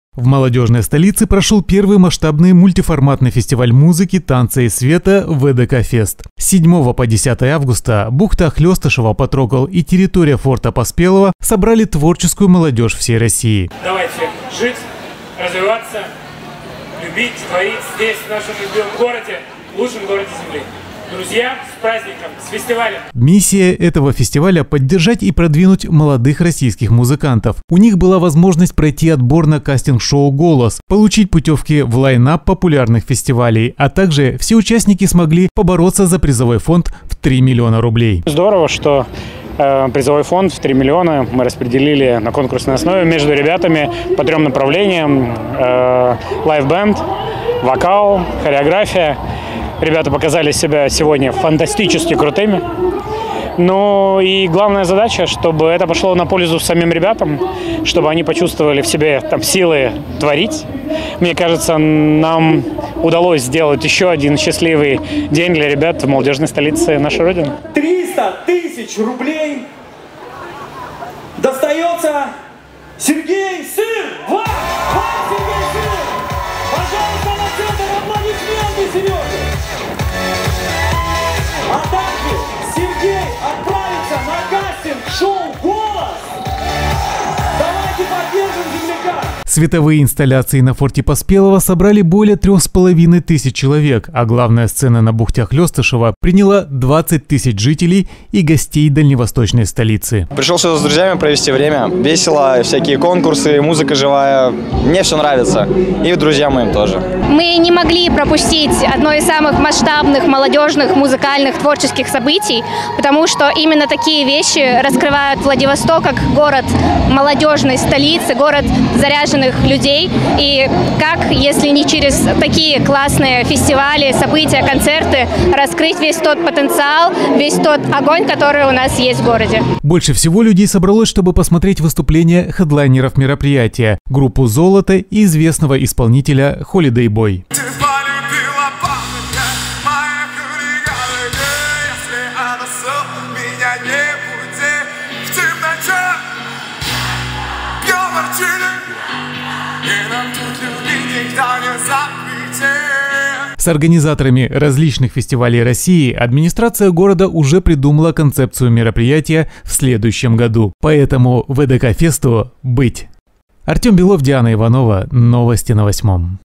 В молодежной столице прошел первый масштабный мультиформатный фестиваль музыки, танца и света ВДК Фест. С 7 по 10 августа бухта Хлестышева, Потрогал и территория форта Поспелого собрали творческую молодежь всей России. Давайте жить, развиваться, любить, творить здесь, в нашем любимом городе, лучшем городе Земли. Друзья, с праздником, с фестивалем! Миссия этого фестиваля – поддержать и продвинуть молодых российских музыкантов. У них была возможность пройти отбор на кастинг-шоу «Голос», получить путевки в лайн-ап популярных фестивалей, а также все участники смогли побороться за призовой фонд в 3 миллиона рублей. Здорово, что призовой фонд в 3 миллиона мы распределили на конкурсной основе между ребятами по 3 направлениям: лайв-бенд, вокал, хореография. Ребята показали себя сегодня фантастически крутыми. Ну и главная задача, чтобы это пошло на пользу самим ребятам, чтобы они почувствовали в себе там силы творить. Мне кажется, нам удалось сделать еще один счастливый день для ребят в молодежной столице нашей Родины. 300 тысяч рублей достается Сергей Сыр! Вам, Сергей Сыр! Пожалуйста, на центр аплодисменты, Сережа! А также Сергей отправится на кастинг-шоу «Голос». Давайте поддержим земляка. Световые инсталляции на форте Поспелого собрали более 3500 человек, а главная сцена на бухте Хлестышева приняла 20 тысяч жителей и гостей дальневосточной столицы. Пришел сюда с друзьями провести время. Весело, всякие конкурсы, музыка живая. Мне все нравится. И друзьям моим тоже. Мы не могли пропустить одно из самых масштабных молодежных, музыкальных, творческих событий, потому что именно такие вещи раскрывают Владивосток как город молодежной столицы, город заряженных людей. И как, если не через такие классные фестивали, события, концерты, раскрыть весь тот потенциал, весь тот огонь, который у нас есть в городе. Больше всего людей собралось, чтобы посмотреть выступления хедлайнеров мероприятия, группу «Золото» и известного исполнителя Holiday Boy. С организаторами различных фестивалей России администрация города уже придумала концепцию мероприятия в следующем году. Поэтому ВДК Фесту быть. Артем Белов, Диана Иванова. Новости на 8.